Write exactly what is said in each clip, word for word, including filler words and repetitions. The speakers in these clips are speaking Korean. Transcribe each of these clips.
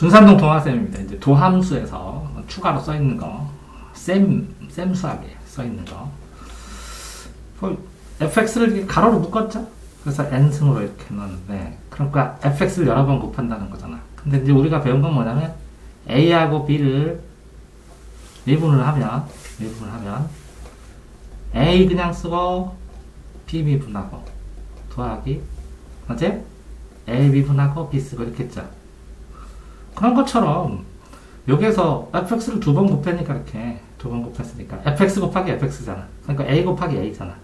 등산동 동화쌤입니다. 이제 도함수에서 추가로 써 있는 거, 쌤, 쌤 수학에 써 있는 거. 에프엑스를 이렇게 가로로 묶었죠? 그래서 n승으로 이렇게 넣었는데, 그러니까 에프엑스를 여러 번 곱한다는 거잖아. 근데 이제 우리가 배운 건 뭐냐면, a하고 b를 미분을 하면, 미분을 하면, a 그냥 쓰고, b 미분하고, 더하기, 맞지? a 미분하고, b 쓰고, 이렇게 했죠. 그런 것처럼, 여기에서 에프엑스를 두 번 곱했으니까, 이렇게, 두 번 곱했으니까, 에프엑스 곱하기 에프엑스잖아. 그러니까 a 곱하기 a잖아.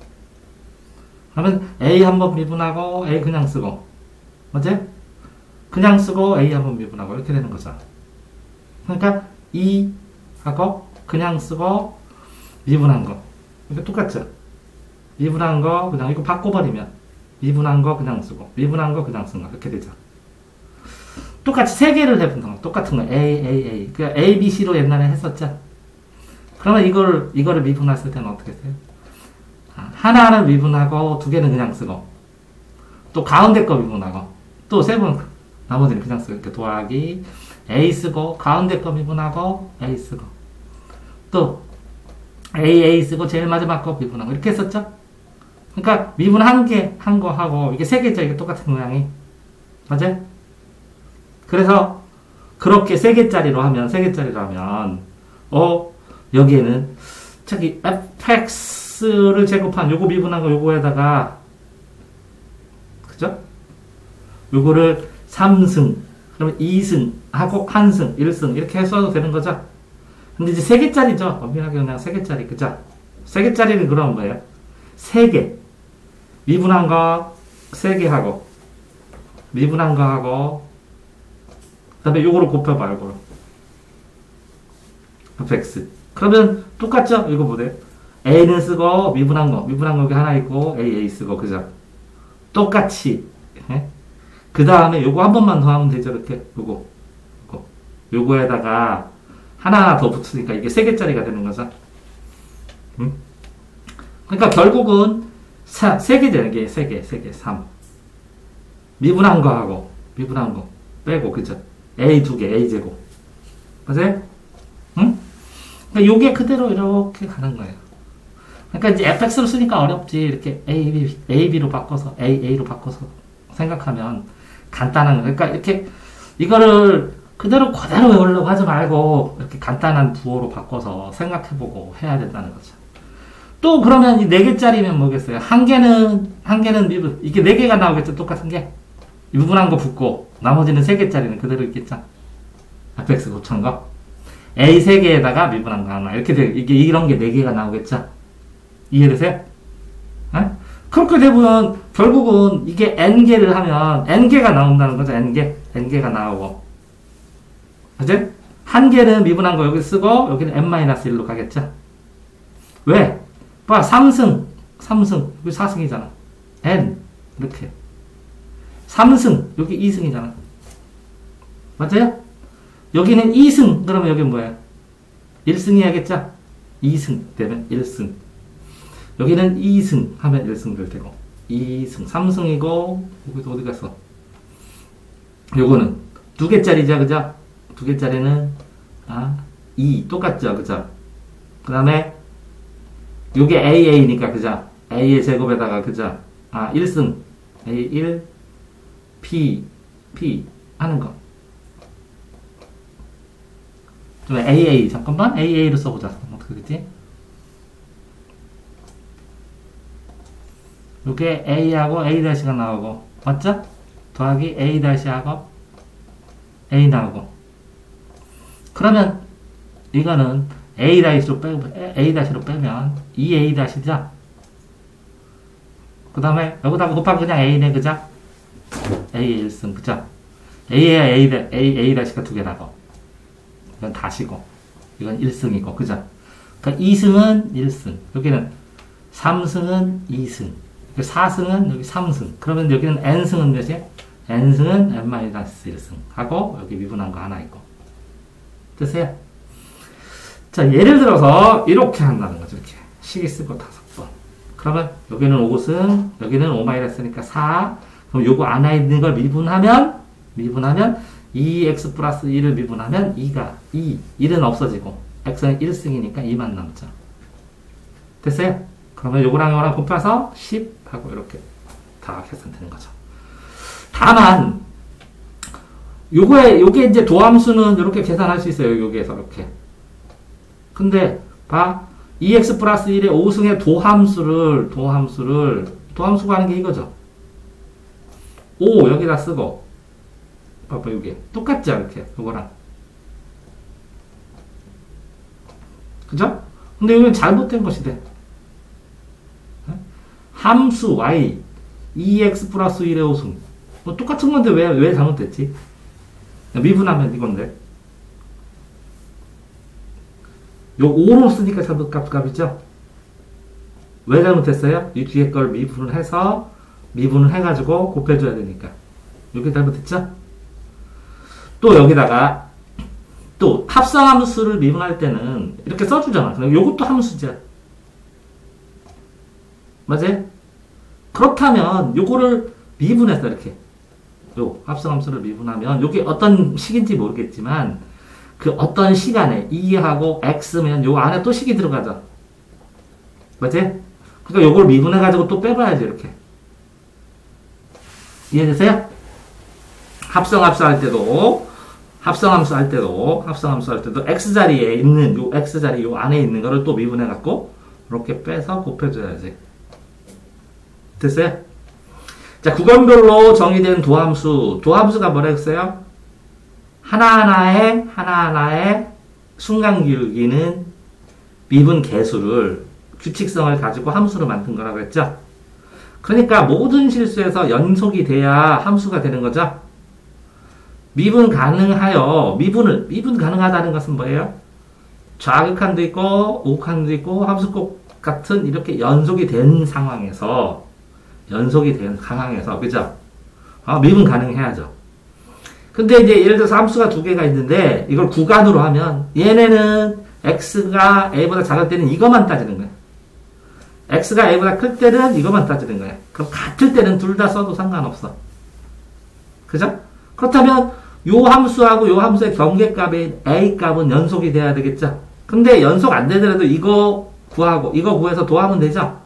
그러면 a 한번 미분하고, a 그냥 쓰고, 맞지? 그냥 쓰고, a 한번 미분하고, 이렇게 되는 거죠. 그러니까, 이 하고, 그냥 쓰고, 미분한 거. 이게 똑같죠? 미분한 거, 그냥 이거 바꿔버리면, 미분한 거 그냥 쓰고, 미분한 거 그냥 쓴 거. 이렇게 되죠. 똑같이 세 개를 해본다. 똑같은 거. A, A, A. 그러니까 A, B, C로 옛날에 했었죠? 그러면 이걸, 이거를 미분했을 때는 어떻게 돼요? 하나를 미분하고, 두 개는 그냥 쓰고, 또 가운데 거 미분하고, 또 세 번, 나머지는 그냥 쓰고, 이렇게 더하기, A 쓰고, 가운데 거 미분하고, A 쓰고, 또, A, A 쓰고, 제일 마지막 거 미분하고, 이렇게 했었죠? 그러니까, 미분 한 개, 한 거 하고, 이게 세 개죠? 이게 똑같은 모양이. 맞아요? 그래서, 그렇게 세 개짜리로 하면, 세 개짜리로 하면, 어, 여기에는, 저기, 에프엑스를 제곱한 요거 미분한 거 요거에다가, 그죠? 요거를 삼승, 그러면 이승, 하고 한승, 일승, 이렇게 써도 되는 거죠? 근데 이제 세 개짜리죠? 엄밀하게 그냥 세 개짜리, 그죠? 세 개짜리는 그럼 뭐예요? 세 개. 미분한 거 세 개 하고, 미분한 거 하고, 그 다음에 요거를 곱해봐요, 요거를. 에프엑스. 그러면 똑같죠? 이거 보세요. A는 쓰고, 미분한 거, 미분한 거 여기 하나 있고, A, A 쓰고, 그죠? 똑같이. 예? 그 다음에 요거 한 번만 더 하면 되죠, 이렇게. 요거. 요거. 요거에다가 하나 더 붙으니까 이게 세 개짜리가 되는 거죠. 응? 그러니까 결국은 사, 세 개죠, 이게. 세 개, 세 개, 삼. 미분한 거 하고, 미분한 거 빼고, 그죠? A 두 개, A 제곱. 맞아요? 응? 그러니까 요게 그대로 이렇게 가는 거예요. 그러니까 이제 에프엑스로 쓰니까 어렵지. 이렇게 A, B, A, B로 바꿔서, A, A로 바꿔서 생각하면 간단한 거. 그러니까 이렇게 이거를 그대로 그대로 외우려고 하지 말고 이렇게 간단한 부호로 바꿔서 생각해보고 해야 된다는 거죠. 또 그러면 이 네 개짜리면 뭐겠어요? 한 개는, 한 개는 미분. 이게 네 개가 나오겠죠? 똑같은 게. 미분한 거 붙고, 나머지는 세 개짜리는 그대로 있겠죠? 에프엑스 곱한 거. A 세 개에다가 미분한 거 하나. 이렇게 돼. 이게 이런 게 네 개가 나오겠죠? 이해되세요? 에? 그렇게 되면, 결국은 이게 N개를 하면, N개가 나온다는 거죠? N개. N개가 나오고. 그죠? 한 개는 미분한 거 여기 쓰고, 여기는 엔 일로 가겠죠? 왜? 봐, 삼승, 삼승, 여기 사승이잖아. N, 이렇게. 삼승, 여기 이승이잖아. 맞아요? 여기는 이승, 그러면 여기는 뭐야? 일승 해야겠죠? 이승 되면 일승. 여기는 이승 하면 일승 될 테고. 이승, 삼승이고, 여기도 어디 갔어? 요거는 두 개짜리죠, 그죠? 두 개짜리는, 아, 이, 똑같죠, 그죠? 그 다음에, 요게 에이에이니까, 그죠? A의 제곱에다가, 그죠? 아, 일승. 에이 일, P, P 하는 거. 좀 에이에이, 잠깐만. 에이에이로 써보자. 어떻게 되지? 요게 A하고 A-가 나오고, 맞죠? 더하기 A-하고 A 나오고. 그러면, 이거는 A-로 빼고, A-로 빼면 이 A-죠? 그 다음에, 여기다가 곱하기 그냥 A네, 그죠? A의 일승, 그죠? A에 A, A, A-가 두 개 나고. 이건 다시고. 이건 일승이고, 그죠? 그러니까 이승은 일승. 여기는 삼승은 이승. 사승은 여기 삼승. 그러면 여기는 N승은 몇이에요? N승은 엔 일승. 하고, 여기 미분한 거 하나 있고. 됐어요? 자, 예를 들어서, 이렇게 한다는 거죠, 이렇게. 식이 쓰고 다섯 번. 그러면, 여기는 오승, 여기는 오 마이너스니까 사. 그럼 요거 안에 있는 걸 미분하면, 미분하면, 이 엑스 플러스 일을 미분하면 이가 이, 일은 없어지고 x는 일 승이니까 이만 남죠. 됐어요? 그러면 요거랑 요거랑 곱해서 십 하고 이렇게 다 계산되는 거죠. 다만 요거에 요게 이제 도함수는 이렇게 계산할 수 있어요. 여기에서 이렇게. 근데 봐. 이 엑스 플러스 일의 오 승의 도함수를 도함수를 도함수가 하는 게 이거죠. 오 여기다 쓰고 봐봐 이게 똑같지 이렇게 요거랑. 그죠? 근데 여기는 잘못된 것이 돼. 함수 y 이 엑스 플러스 일의 오 승 뭐 똑같은 건데 왜, 왜 잘못됐지? 미분하면 이건데 요 오로 쓰니까 잘못 값, 값이죠? 왜 잘못했어요? 이 뒤에 걸 미분을 해서 미분을 해가지고 곱해줘야 되니까 이게 잘못했죠? 또 여기다가 또 합성함수를 미분할 때는 이렇게 써주잖아. 그럼 요것도 함수죠. 맞아요? 그렇다면 요거를 미분해서 이렇게 요 합성함수를 미분하면 요게 어떤 식인지 모르겠지만 그 어떤 시간에 이하고 x면 요 안에 또 식이 들어가죠. 맞지? 그러니까 요걸 미분해가지고 또 빼봐야지 이렇게. 이해되세요? 합성함수 할 때도 합성함수 할 때도 합성함수 할 때도 x자리에 있는 요 x자리 요 안에 있는 거를 또 미분해갖고 이렇게 빼서 곱해줘야지. 됐어요? 자, 구간별로 정의된 도함수 도함수가 뭐라 했어요? 하나하나의 하나하나의 순간기울기는 미분 계수를 규칙성을 가지고 함수로 만든 거라고 했죠. 그러니까 모든 실수에서 연속이 돼야 함수가 되는 거죠. 미분 가능하여 미분을 미분 가능하다는 것은 뭐예요? 좌극한도 있고 우극한도 있고 함수곱 같은 이렇게 연속이 된 상황에서 연속이 된 상황에서 그죠? 어, 미분 가능해야죠. 근데 이제 예를 들어서 함수가 두 개가 있는데 이걸 구간으로 하면 얘네는 x가 a보다 작을 때는 이것만 따지는 거야. x가 a보다 클 때는 이것만 따지는 거야. 그럼 같을 때는 둘 다 써도 상관없어. 그죠? 그렇다면 요 함수하고 요 함수의 경계값인 a 값은 연속이 돼야 되겠죠? 근데 연속 안 되더라도 이거 구하고 이거 구해서 도하면 되죠?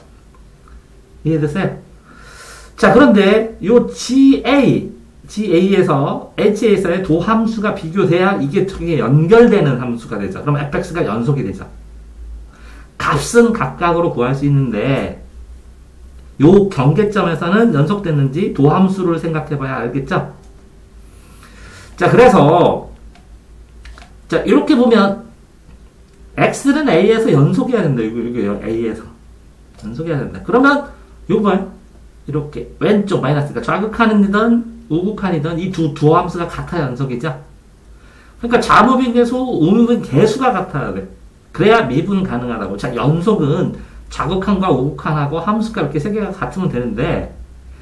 이해됐어요? 자, 그런데 요 지에이 지에이에서 에이치에이에서의 도함수가 비교돼야 이게 저게 연결되는 함수가 되죠. 그럼 에프엑스가 연속이 되죠. 값은 각각으로 구할 수 있는데 요 경계점에서는 연속됐는지 도함수를 생각해봐야 알겠죠? 자, 그래서 자 이렇게 보면 x는 a에서 연속해야 된다. 이거 이거 a에서 연속해야 된다. 그러면 요번 이렇게 왼쪽 마이너스니까 좌극한이든 우극한이든 이 두 두 함수가 같아 연속이죠. 그러니까 좌무빈 계수, 우무빈 계수가 같아야 돼. 그래야 미분 가능하다고. 자, 연속은 좌극한과 우극한하고 함수가 이렇게 세 개가 같으면 되는데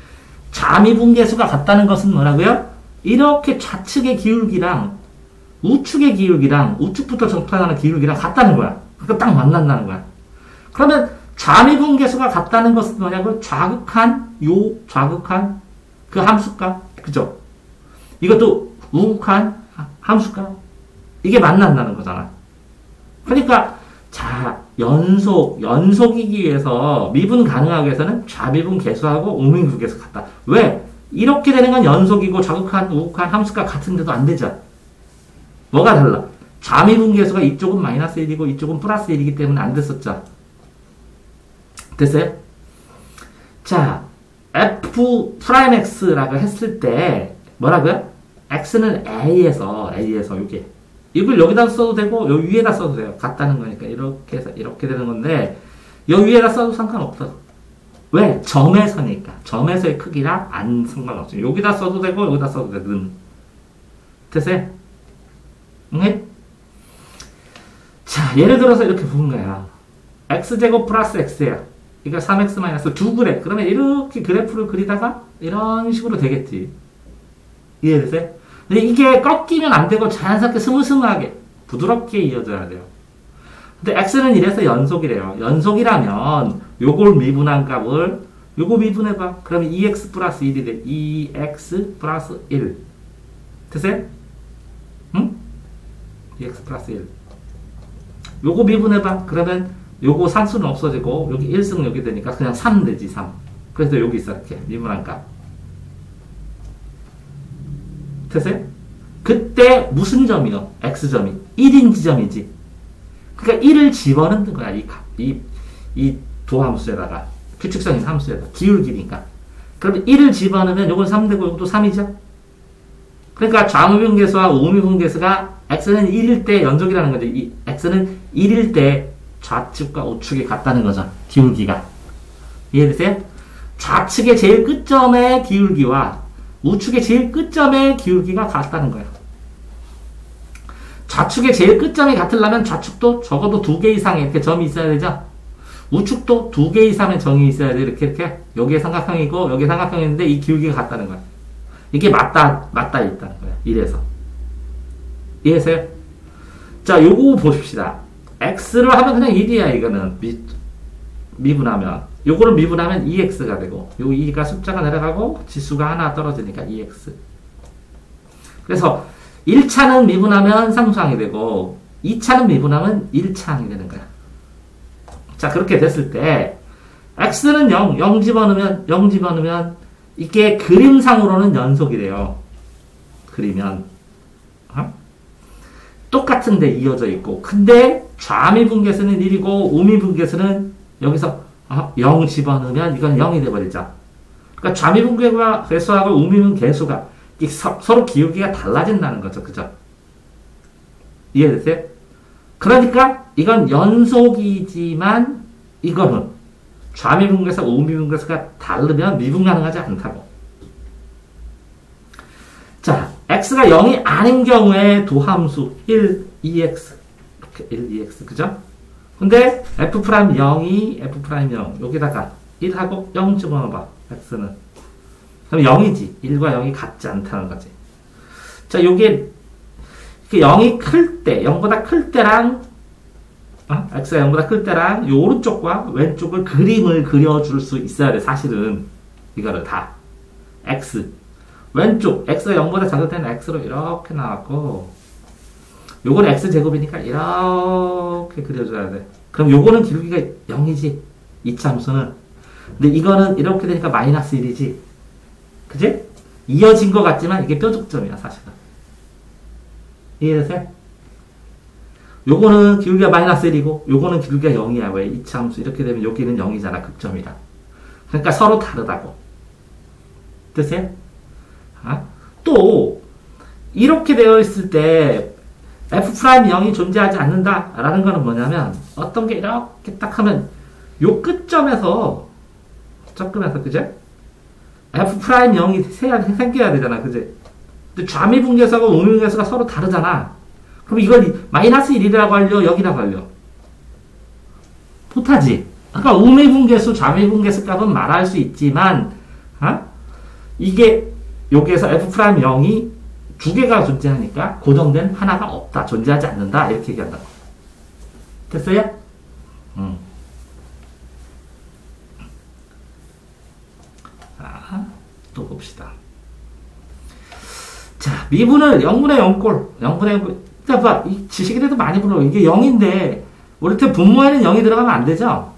좌미분 계수가 같다는 것은 뭐라고요? 이렇게 좌측의 기울기랑 우측의 기울기랑 우측부터 정판하는 기울기랑 같다는 거야. 그러니까 딱 만난다는 거야. 그러면 좌미분 계수가 같다는 것은 뭐냐고? 좌극한, 요 좌극한 그 함수값, 그죠? 이것도 우극한 함수값, 이게 만난다는 거잖아. 그러니까 자 연속 연속이기 위해서 미분 가능하기 위해서는 좌미분 계수하고 우미분 계수 같다. 왜? 이렇게 되는 건 연속이고 좌극한, 우극한 함수값 같은데도 안 되죠. 뭐가 달라? 좌미분 계수가 이쪽은 마이너스 일이고 이쪽은 플러스 일이기 때문에 안 됐었죠. 됐어요? 자, f 프라임 x라고 했을 때 뭐라고요? x는 a에서 a에서 요게 이걸 여기다 써도 되고 요 위에다 써도 돼요. 같다는 거니까 이렇게 해서 이렇게 되는 건데 요 위에다 써도 상관없어. 왜? 점에서니까. 점에서의 크기랑 안 상관없어요. 여기다 써도 되고 여기다 써도 되든. 됐어요? 응? 자, 예를 들어서 이렇게 보는 거야. x제곱 플러스 x야. 그러니까 삼 엑스 마이너스 이 그래프. 그러면 이렇게 그래프를 그리다가 이런 식으로 되겠지. 이해됐어요? 근데 이게 꺾이면 안 되고 자연스럽게 스무스무하게 부드럽게 이어져야 돼요. 근데 x는 이래서 연속이래요. 연속이라면 요걸 미분한 값을 요거 미분해봐. 그러면 이 엑스 플러스 일이 돼. 이 엑스 플러스 일. 됐어요? 응? 이엑스 플러스 일. 요거 미분해봐. 그러면 요거 산수는 없어지고 여기 일 승 여기 되니까 그냥 삼 되지. 삼. 그래서 여기 있어. 이렇게 미분한 값. 됐어요? 그때 무슨 점이요? x점이 일인 지점이지. 그러니까 일을 집어넣는 거야. 이 값. 이, 이 도함수에다가 규칙성인 함수에다가 기울기니까. 그러면 일을 집어넣으면 요건 삼 되고 요것도 삼이죠. 그러니까 좌미분계수와 우미분계수가 x는 일일 때 연속이라는 거죠. 이 x는 일일 때 좌측과 우측이 같다는 거죠. 기울기가. 이해되세요? 좌측의 제일 끝점의 기울기와 우측의 제일 끝점의 기울기가 같다는 거예요. 좌측의 제일 끝점이 같으려면 좌측도 적어도 두 개 이상의 이렇게 점이 있어야 되죠. 우측도 두 개 이상의 점이 있어야 돼. 이렇게 이렇게 여기에 삼각형이고 여기에 삼각형인데 이 기울기가 같다는 거야. 이게 맞다 맞다 있다는 거야. 이래서 이해하세요? 자, 요거 보십시다. x를 하면 그냥 일이야. 이거는 미, 미분하면 요거를 미분하면 이엑스가 되고 요 이가 숫자가 내려가고 지수가 하나 떨어지니까 이엑스. 그래서 일 차는 미분하면 상수항이 되고 이 차는 미분하면 일 차항이 되는 거야. 자, 그렇게 됐을 때 x는 영, 영 집어넣으면 영 집어넣으면 이게 그림상으로는 연속이 돼요. 그리면 어? 똑같은데 이어져 있고 근데 좌미분계수는 일이고 우미분계수는 여기서 어? 영 집어넣으면 이건 영이 돼버리죠. 그러니까 좌미분계수하고 우미분계수가 서, 서로 기울기가 달라진다는 거죠. 그죠? 이해되세요? 그러니까 이건 연속이지만 이거는 좌미분계수와 우미분계수가 다르면 미분 가능하지 않다고. 자, x가 영이 아닌 경우에 도함수 일, 이엑스 이렇게 일, 이엑스 그죠? 근데 f' 영이 f' 영 여기다가 일하고 영 집어넣어봐. x는 그럼 영이지. 일과 영이 같지 않다는 거지. 자, 요게 영이 클 때, 영보다 클 때랑 어? x가 영보다 클 때랑 요 오른쪽과 왼쪽을 그림을 그려줄 수 있어야 돼. 사실은 이거를 다 x 왼쪽 x가 영보다 작을 때는 x로 이렇게 나왔고 요건 x제곱이니까 이렇게 그려줘야 돼. 그럼 요거는 기울기가 영이지. 이차 함수는. 근데 이거는 이렇게 되니까 마이너스 일이지. 그지? 이어진 것 같지만 이게 뾰족점이야 사실은. 이해되세요? 요거는 기울기가 마이너스 일이고 요거는 기울기가 영이야. 왜? 이차 함수 이렇게 되면 여기는 영이잖아. 극점이라. 그러니까 서로 다르다고. 됐어요? 아? 또 이렇게 되어 있을 때 f' 영이 존재하지 않는다 라는 거는 뭐냐면 어떤 게 이렇게 딱 하면 요 끝점에서 접근해서 그제? f' 영이 생겨야 되잖아. 그제? 근데 좌미분계수하고 우미분계수가 서로 다르잖아. 그럼 이걸 마이너스 일이라고 하려 여기라고 하려 못하지. 그러니까 우미분계수 좌미분계수 값은 말할 수 있지만 어? 이게 여기에서 f' 영이 두 개가 존재하니까 고정된 하나가 없다. 존재하지 않는다. 이렇게 얘기한다고. 됐어요? 음. 자, 또 봅시다. 자, 미분을 영분의 영꼴, 영분의 영꼴. 자, 봐. 이 지식이라도 많이 불러. 이게 영인데, 우리 때 분모에는 영이 들어가면 안 되죠?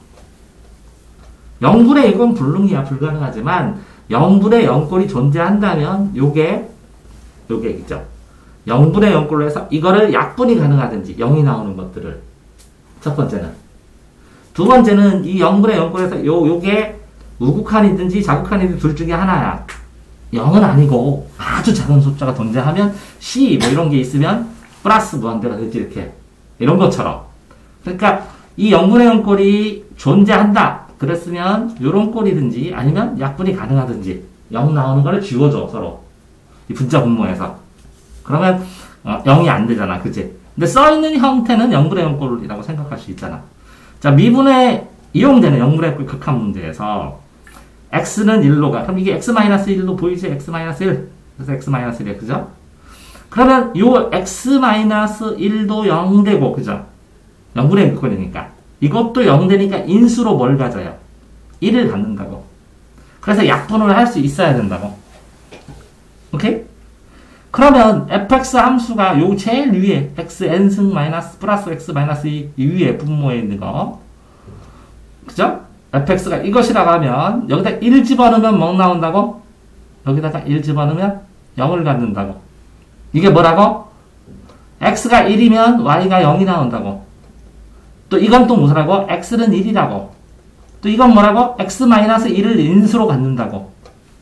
영분의 이건 불능이야. 불가능하지만, 영분의 영꼴이 존재한다면, 요게, 요게 있죠. 영분의 영꼴로 해서 이거를 약분이 가능하든지, 영이 나오는 것들을. 첫 번째는. 두 번째는 이 영분의 영꼴에서 요, 요게 우극한이든지 자극한이든지 둘 중에 하나야. 영은 아니고 아주 작은 숫자가 존재하면 C 뭐 이런 게 있으면 플러스 무한대가 되지. 이렇게. 이런 것처럼. 그러니까 이 영분의 영꼴이 존재한다. 그랬으면 요런 꼴이든지 아니면 약분이 가능하든지 영 나오는 거를 지워줘. 서로. 이 분자 분모에서. 그러면 어, 영이 안 되잖아. 그치? 근데 써있는 형태는 영분의 영꼴이라고 생각할 수 있잖아. 자, 미분에 이용되는 영분의 영꼴 극한 문제에서 x는 일로 가. 그럼 이게 x-일로 보이지? x-일. 그래서 x-일이야. 그죠? 그러면 요 x-일도 영 되고, 그죠? 영분의 영꼴이니까. 이것도 영 되니까 인수로 뭘 가져요? 일을 갖는다고. 그래서 약분을 할 수 있어야 된다고. 오케이? 그러면 fx 함수가 요 제일 위에 x n승 마이너스 플러스 x 마이너스 이 위에 분모에 있는 거. 그죠? fx가 이것이라고 하면 여기다 일 집어넣으면 뭐 나온다고? 여기다가 일 집어넣으면 영을 갖는다고. 이게 뭐라고? x가 일이면 y가 영이 나온다고. 또 이건 또 무엇이라고? x는 일이라고. 또 이건 뭐라고? x 마이너스 일을 인수로 갖는다고.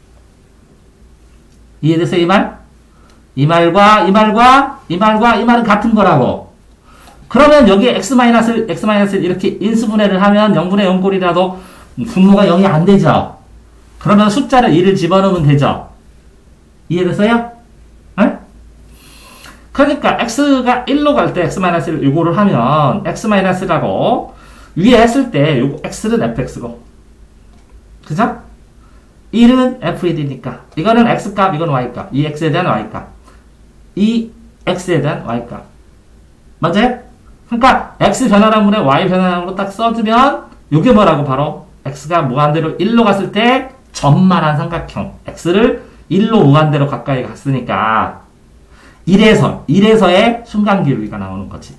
이해됐어요? 이 말? 이 말과 이 말과 이 말과 이 말은 같은 거라고. 그러면 여기 x 마이너스 x 마이너스 이렇게 인수분해를 하면 영분의 영꼴이라도 분모가 영이 안 되죠. 그러면 숫자를 일을 집어넣으면 되죠. 이해됐어요? 에? 그러니까 x가 일로 갈 때 x 마이너스 일 요거를 하면 x 마이너스라고 위에 했을 때 요거 x는 fx고. 그죠? 일은 에프 일이니까 이거는 x값 이건 y값. 이 x에 대한 y값. 이 x에 대한 y값. 맞아요? 그러니까 x 변화량분에 y 변화량으로 딱 써주면 요게 뭐라고? 바로 x가 무한대로 일로 갔을 때 점만한 삼각형 x를 일로 무한대로 가까이 갔으니까 일에서 일에서의 순간기울기가 나오는 거지.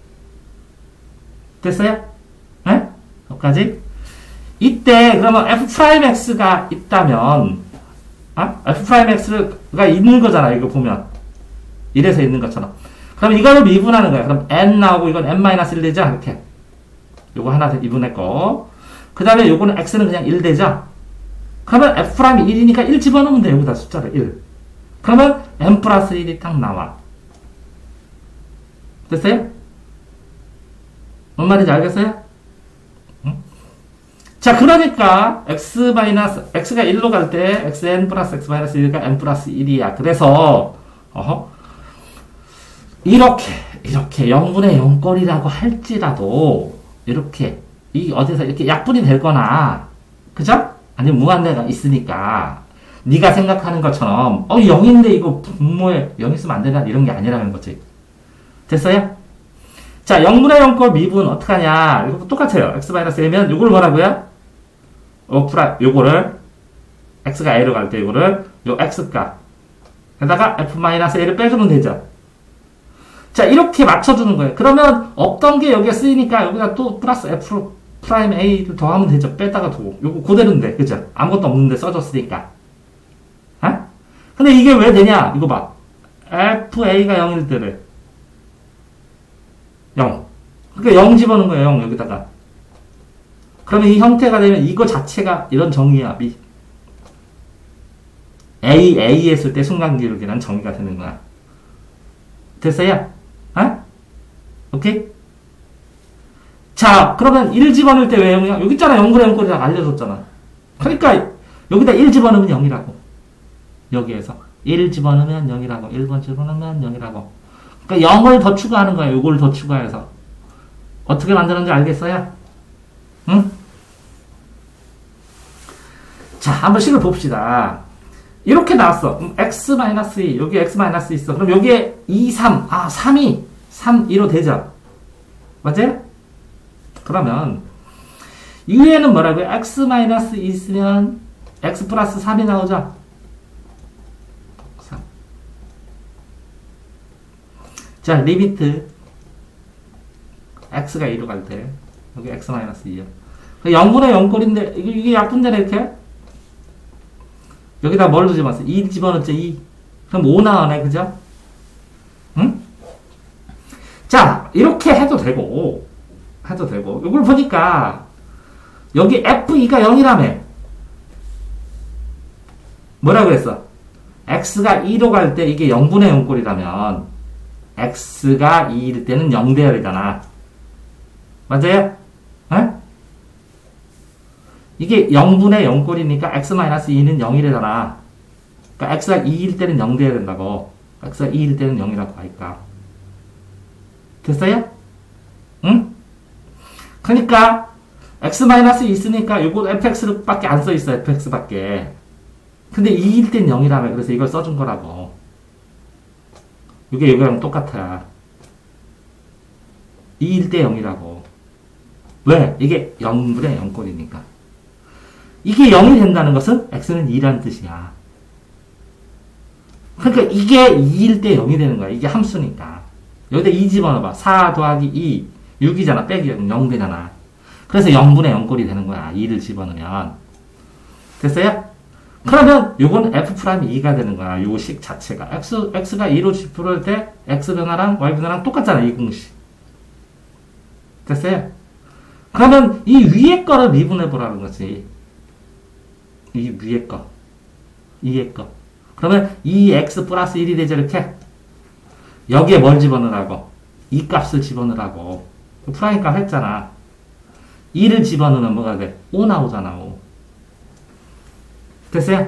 됐어요? 네? 여기까지? 이때 그러면 f'x가 있다면 아? f'x가 있는 거잖아. 이거 보면 일에서 있는 것처럼. 그럼 이거를 미분하는 거야. 그럼 n 나오고 이건 n-일 되죠? 이렇게. 요거 하나 미분했고 그 다음에 요거는 x는 그냥 일 되죠? 그러면 f'이 일이니까 일 집어넣으면 돼. 여기다 숫자를 일. 그러면 n 플러스 일이 딱 나와. 됐어요? 뭔 말인지 알겠어요? 응? 자, 그러니까 x 마이너스 x가 일로 갈 때 xn 플러스 x 마이너스 일이니까 n 플러스 일이야. 그래서 어허, 이렇게 이렇게 영분의 영꼴이라고 할지라도 이렇게 이 어디서 이렇게 약분이 되거나 그죠? 아니면 무한대가 있으니까 네가 생각하는 것처럼 어 영인데 이거 분모에 영 있으면 안 되나 이런 게 아니라는 거지. 됐어요? 자, 영분의 영꼴 미분 어떡하냐? 이거 똑같아요. x 마이너스 일이면 요걸 뭐라고요? 어, 프라 요거를 x가 a로 갈 때 요거를 요 x값 에다가 f 마이너스 a를 빼주면 되죠. 자, 이렇게 맞춰주는 거예요. 그러면 없던 게 여기에 쓰이니까 여기다 또 플러스 f 프라임 a를 더하면 되죠. 뺐다가 두고. 요거 그대로인데, 그죠? 아무것도 없는데 써줬으니까. 아? 근데 이게 왜 되냐? 이거 봐. fa가 영일 때를. 영. 그러니까 영 집어넣은 거예요, 영, 여기다가. 그러면 이 형태가 되면 이거 자체가 이런 정의야, B. A, A 했을 때 순간기울기란 정의가 되는 거야. 됐어요? 아? 오케이? 자, 그러면 일 집어넣을 때 왜 영이야? 여기 있잖아. 영분의 영꼴이라고 알려줬잖아. 그러니까 여기다 일 집어넣으면 영이라고. 여기에서. 일 집어넣으면 영이라고. 일 번 집어넣으면 영이라고. 그러니까 영을 더 추가하는 거야. 요걸 더 추가해서. 어떻게 만드는지 알겠어요? 응? 자, 한번 식을 봅시다. 이렇게 나왔어. x 이, 여기 x 이 있어. 그럼 여기에 이, 삼, 아, 삼이, 삼, 이로 되죠? 맞아요? 그러면, 위에는 뭐라고요? x 이 있으면 x 플러스 삼이 나오죠? 삼. 자, 리미트. x가 이로 갈 때, 여기 x 이요. 영분의 영꼴인데, 이게 약분되네, 이렇게? 여기다 뭘 집어넣었어? 이 집어넣었죠, 이. 그럼 오 나오네, 그죠? 응? 자, 이렇게 해도 되고, 해도 되고. 이걸 보니까, 여기 에프이가 영이라며. 뭐라 그랬어? x가 이로 갈 때 이게 영분의 영꼴이라면, x가 이일 때는 영 되어야 되잖아. 맞아요? 응? 이게 영분의 영꼴이니까 x 이는 영이래잖아. 그러니까 x가 이일 때는 영 돼야 된다고. x가 이일 때는 영이라고 하니까. 됐어요? 응? 그러니까 x 이 있으니까 요거 fx를 밖에 안 써있어. fx 밖에. 근데 이일 때는 영이라며. 그래서 이걸 써준 거라고. 이게 여기랑 똑같아. 이일 때 영이라고. 왜? 이게 영분의 영꼴이니까. 이게 영이 된다는 것은 x는 이라는 뜻이야. 그러니까 이게 이일 때 영이 되는 거야. 이게 함수니까. 여기다 이 집어넣어봐. 사 더하기 이. 육이잖아. 빼기 영 되잖아. 그래서 영분의 영꼴이 되는 거야. 이를 집어넣으면. 됐어요? 그러면 요건 F' 이가 되는 거야. 요 식 자체가. X, X가 이로 집어넣을 때 X 변화랑 Y 변화랑 똑같잖아. 이 공식. 됐어요? 그러면 이 위에 거를 미분해보라는 거지. 이 위에 거. 이에 거. 그러면 이 x 플러스 일이 되죠, 이렇게. 여기에 뭘 집어넣으라고? 이 값을 집어넣으라고. 프라임 값 했잖아. 이를 집어넣으면 뭐가 돼? 오 나오잖아, 오. 됐어요?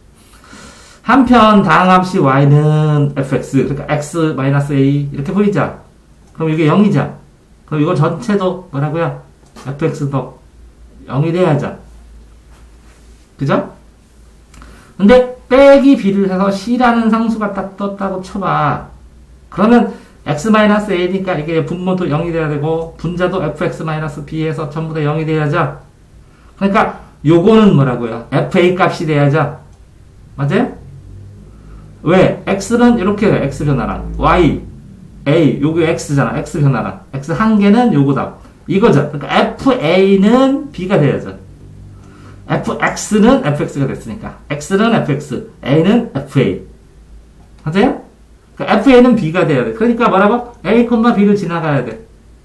한편 다항합식 y는 fx, 그러니까 x-a 이렇게 보이죠? 그럼 이게 영이죠? 그럼 이거 전체도 뭐라고요? fx도 영이 돼야죠. 그죠? 근데 빼기 b를 해서 c라는 상수가 딱 떴다고 쳐봐. 그러면 x-a니까 이게 분모도 영이 돼야 되고 분자도 fx-b에서 전부 다 영이 돼야죠. 그러니까 요거는 뭐라고요? fa 값이 돼야죠. 맞아요? 왜? x는 이렇게 돼. x 변화랑 y, a, 요게 x잖아. x 변화랑 x 한 개는 요거다. 이거죠. 그러니까 fa는 b가 돼야죠. fx는 fx가 됐으니까 x는 fx, a는 fa. 맞아요? 그러니까 fa는 b가 돼야 돼. 그러니까 뭐라고? a, b를 지나가야 돼.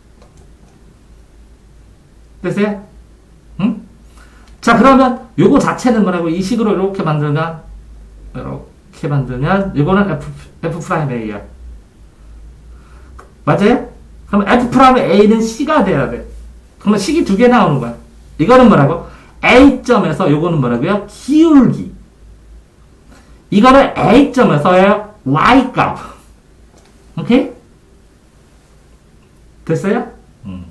됐어요? 응? 자, 그러면 요거 자체는 뭐라고? 이 식으로 이렇게 만들면 이렇게 만들면 이거는 f, f'a야. 맞아요? 그럼 f'a는 c가 돼야 돼. 그러면 식이 두 개 나오는 거야. 이거는 뭐라고? A점에서 요거는 뭐라고요? 기울기. 이거는 A점에서의 Y값. 오케이? 됐어요? 음.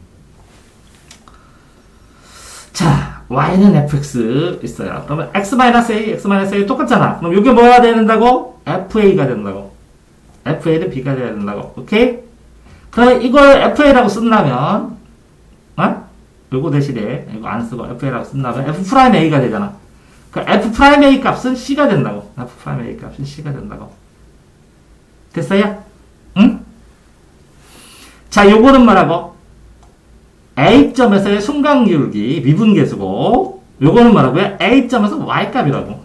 자, Y는 fx 있어요. 그러면 x-a, x-a 똑같잖아. 그럼 이게 뭐가 된다고? fa가 된다고. fa는 b가 돼야 된다고. 오케이? 그럼 이걸 fa라고 쓴다면, 어? 요거 대신에 이거 안 쓰고 fa라고 쓴다면 f'a가 되잖아. 그 f'a 값은 c가 된다고. f'a 값은 c가 된다고. 됐어요? 응? 자, 요거는 뭐라고? A점에서의 순간기울기 미분계수고 요거는 뭐라고요? A점에서 Y값이라고.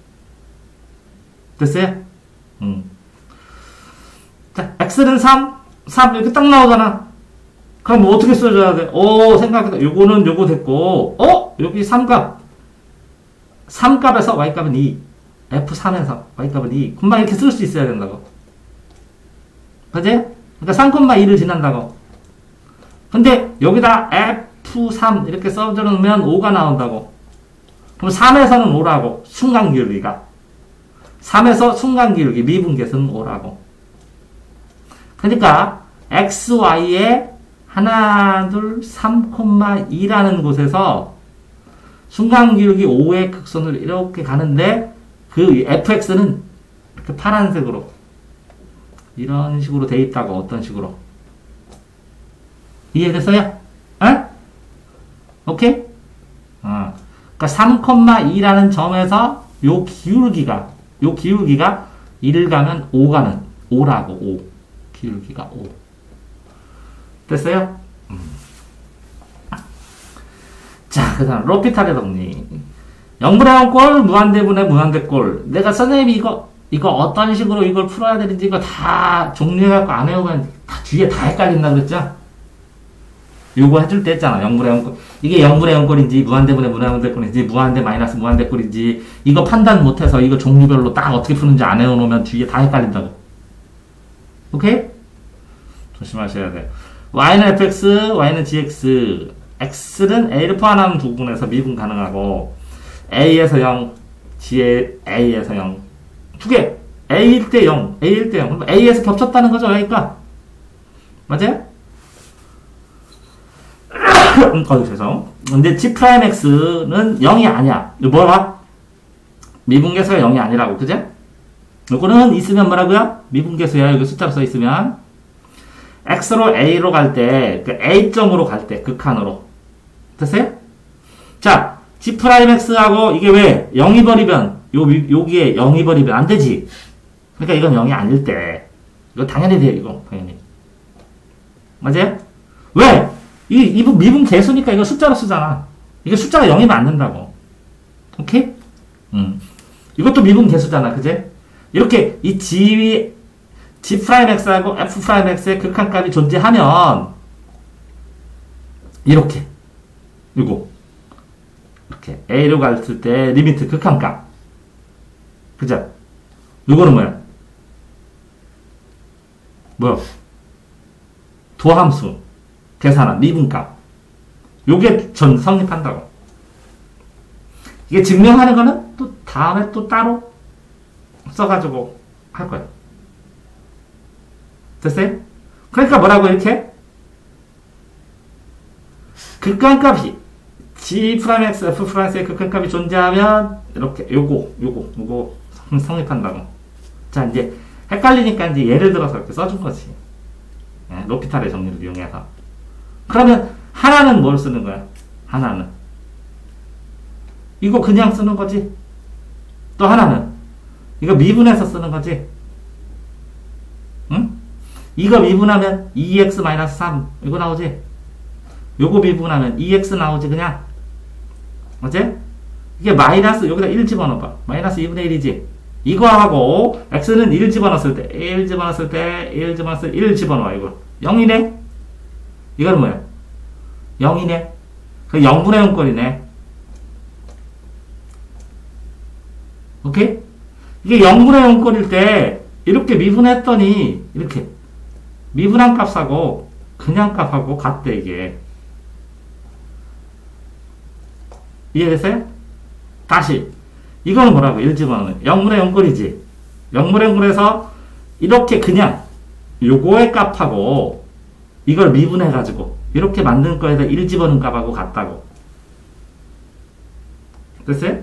됐어요? 응. 자, X는 삼, 삼 이렇게 딱 나오잖아. 그럼 뭐 어떻게 써줘야 돼? 오, 생각해봐. 요거는 요거 됐고, 어? 여기 삼 값. 삼 값에서 Y값은 이. 에프 삼에서 Y값은 이. 금방 이렇게 쓸 수 있어야 된다고. 그지? 그러니까 삼, 이를 지난다고. 근데 여기다 에프 삼 이렇게 써주면 오가 나온다고. 그럼 삼에서는 오라고. 순간기울기가. 삼에서 순간기울기 미분계수는 오라고. 그러니까 xy에 하나, 둘, 삼, 이라는 곳에서 순간기울기 오의 극선을 이렇게 가는데 그 fx는 이렇게 파란색으로 이런 식으로 돼 있다고. 어떤 식으로? 이해됐어요? 어? 오케이? 어. 그러니까 삼, 이라는 점에서 요 기울기가 요 기울기가 일을 가면 오 가는 오라고. 오. 기울기가 오. 됐어요? 음. 자, 그 다음 로피탈의 정리. 영분의 영꼴, 무한대분의 무한대꼴. 내가 선생님이 이거 이거 어떤 식으로 이걸 풀어야 되는지 이거 다 종료해갖고 안 해오면 다 뒤에 다 헷갈린다 그랬죠? 요거 해줄 때 했잖아. 영분의 영꼴. 이게 영분의 영꼴인지 무한대분의 무한대꼴인지 무한대 마이너스 무한대꼴인지 이거 판단 못해서 이거 종류별로 딱 어떻게 푸는지 안 해놓으면 뒤에 다 헷갈린다고. 오케이? 조심하셔야 돼. y는 fx, y는 gx. x는 a를 포함하는 두 분에서 미분 가능하고 a에서 영, g에 a에서 영. 두 개. a일 때 영, a일 때 영. 그럼 a에서 겹쳤다는 거죠, 여기가. 맞아요? 어, 죄송. 근데 g'x는 영이 아니야. 이거 뭐라? 미분계수가 영이 아니라고, 그죠? 요거는 있으면 뭐라고요? 미분계수야. 여기 숫자로 써 있으면. x로 a로 갈 때, 그 a점으로 갈 때, 극한으로. 됐어요? 자, g'x하고 이게 왜 영이 버리면, 요, 여기에 영이 버리면 안 되지. 그러니까 이건 영이 아닐 때. 이거 당연히 돼요, 이거. 당연히. 맞아요? 왜? 이, 이분 미분 개수니까 이거 숫자로 쓰잖아. 이게 숫자가 영이면 안 된다고. 오케이? 음. 이것도 미분 개수잖아, 그제? 이렇게 이 G, G'X하고 F'X의 극한값이 존재하면, 이렇게. 이거. 이렇게. A로 갔을 때 리미트 극한값. 그죠? 이거는 뭐야? 뭐야? 도함수. 계산한 미분값. 요게 전 성립한다고. 이게 증명하는 거는 또 다음에 또 따로 써가지고 할 거예요. 됐어요? 그러니까 뭐라고 이렇게? 극한값이 G'X, F'의 극한값이 존재하면 이렇게 요거, 요거, 요거 성립한다고. 자, 이제 헷갈리니까 이제 예를 들어서 이렇게 써준 거지. 네, 로피탈의 정리를 이용해서. 그러면 하나는 뭘 쓰는 거야? 하나는 이거 그냥 쓰는 거지. 또 하나는 이거 미분해서 쓰는 거지. 응? 이거 미분하면 이 엑스 삼 이거 나오지. 요거 미분하면 이 엑스 나오지 그냥. 어째? 이게 마이너스 여기다 일 집어넣어봐. 마이너스 이분의 일이지. 이거하고 x는 일 집어넣었을 때 일 집어넣었을 때 일 집어넣었을 때 일 집어넣어. 이거 영이네. 이건 뭐야? 영이네. 그 영분의 영꼴이네. 오케이? 이게 영분의 영꼴일 때 이렇게 미분했더니 이렇게 미분한 값하고 그냥 값하고 같대. 이게 이해됐어요? 다시 이거는 뭐라고? 일 집어넣으면 영분의 영꼴이지. 영분의 영꼴에서 이렇게 그냥 요거의 값하고 이걸 미분해가지고 이렇게 만든 거에다 일 집어넣은 값하고 같다고. 됐어요?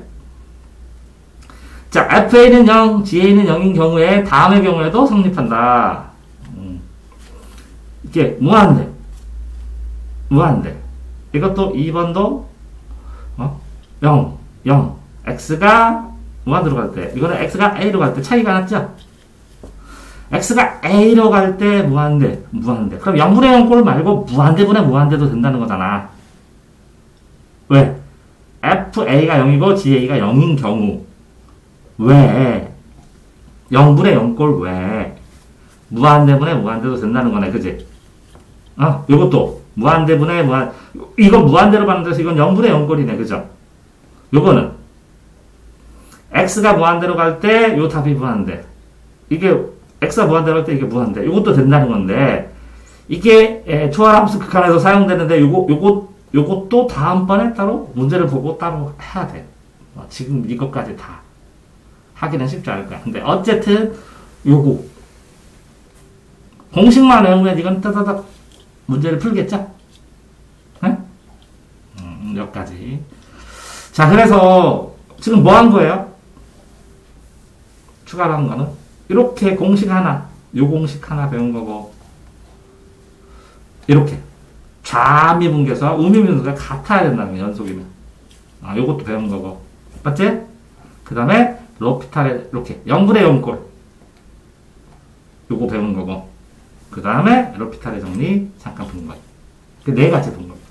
자, 에프에이는 영, 지에이는 영인 경우에 다음의 경우에도 성립한다. 음. 이게 무한대. 무한대. 이것도 이 번도 어? 영, 영. x가 무한대로 갈 때, 이거는 x가 a로 갈 때 차이가 났죠? x가 a로 갈 때 무한대, 무한대. 그럼 영분의 영꼴 말고 무한대분의 무한대도 된다는 거잖아. 왜? 에프에이가 영이고 지에이가 영인 경우. 왜? 영분의 영꼴 왜? 무한대분의 무한대도 된다는 거네, 그지? 어? 요것도 무한대분의 무한, 이건 무한대로 만들어서 이건 영분의 영꼴이네, 그죠? 요거는 x가 무한대로 갈 때 요 답이 무한대. 이게 x가 무한대로 갈 때 이게 무한대. 요것도 된다는 건데 이게 에, 초월함수 극한에서 사용되는데 요거 요거 요것도 다음번에 따로 문제를 보고 따로 해야 돼. 어, 지금 이것까지 다 하기는 쉽지 않을 거야. 근데 어쨌든 요거 공식만 외우면 이건 따다닥 문제를 풀겠죠? 네? 음, 여기까지. 자, 그래서 지금 뭐 한 거예요? 추가로 한 거는 이렇게 공식 하나, 요 공식 하나 배운 거고 이렇게 좌미분계수와 우미분계수가 같아야 된다는 거예요. 연속이면. 아, 요것도 배운 거고. 맞지? 그 다음에 로피탈의 이렇게 영분의 영꼴 요거 배운 거고 그 다음에 로피탈의 정리 잠깐 본 거예요. 그 네 가지 본 거예요.